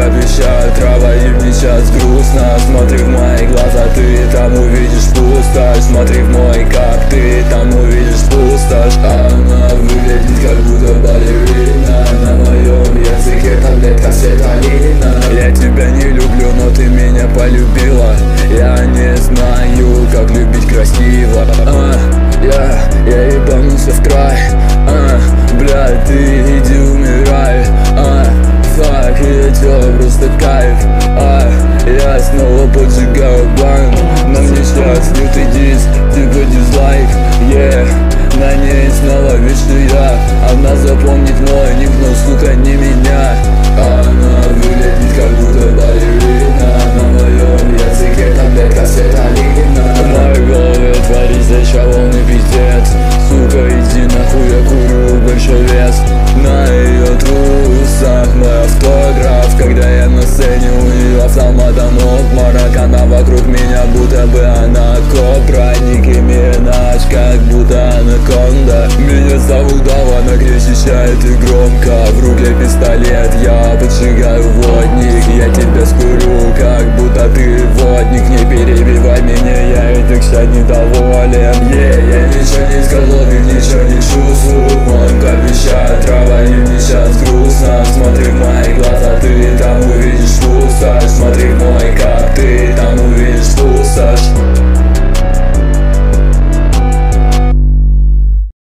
обещаю, трава и мне сейчас грустно. Смотри в мои глаза, ты там увидишь пустошь. Смотри в мой кап, ты там увидишь пустошь. Она выглядит как будто балерина. На моем языке таблетка светолина. Я тебя не люблю, но ты меня полюбила. Я не знаю, как любить красиво. Я ебанулся в край. Бля, ты иди умирай. Фак, это просто кайф. Я снова поджигаю банк. На мне сейчас лютый диск, типа дизлайк. На ней снова вижу я. Она запомнит мой ник, но сука не меня. Она выглядит как будто балерина. На моем языке таблетка светолина. В моей голове творится ща волны пиздец. Сука, иди нахуй, я курю большой вес. На ее трусах мой автограф. Когда я на сцене, у нее автоматом обморок. Она вокруг меня, будто бы она кобра. Ники Минаж, как будто анаконда. Меня зовут Дава, она кричащает и громко. В руке пистолет, я поджигаю водник. Я тебя скурю, как будто ты водник. Не перебивай меня, я и так сейчас недоволен. Я ничего не сказал, ведь ничего не чувствую.